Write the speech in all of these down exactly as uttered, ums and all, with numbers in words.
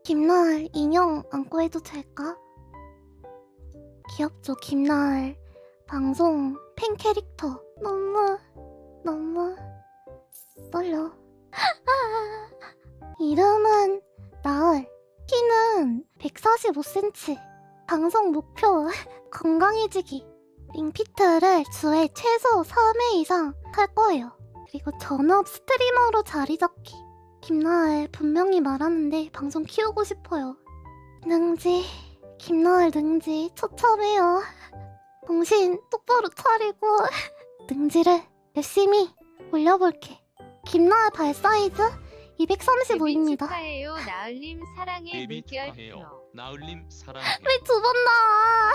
김나을 인형 안고 해도 될까? 귀엽죠, 김나을. 방송 팬 캐릭터. 너무 너무 떨려. 이름은 나을. 키는 백사십오 센티미터. 방송 목표 건강해지기. 링피트를 주에 최소 삼 회 이상 탈 거예요. 그리고 전업 스트리머로 자리 잡기. 김나을 분명히 말하는데 방송 키우고 싶어요. 능지, 김나을 능지 처참해요. 정신 똑바로 차리고 능지를 열심히 올려볼게. 김나을 발 사이즈 이백삼십오입니다. 축하해요. 나을님 사랑해. 데뷔 물결 축하해요. 나을님 사랑해. 왜 두 번 나와?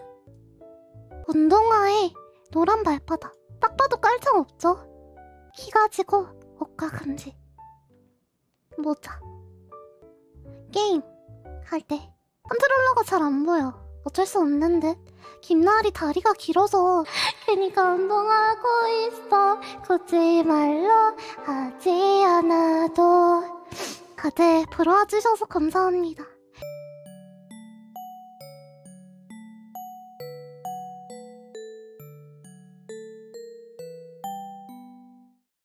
운동화에 노란 발바닥. 딱 봐도 깔창 없죠? 키가 지고 옷가 금지. 모자. 게임 할 때 컨트롤러가 잘 안 보여. 어쩔 수 없는 듯. 김나을이 다리가 길어서 괜히 감동하고 있어. 굳이 말로 하지 않아도. 다들 보러 와주셔서 감사합니다.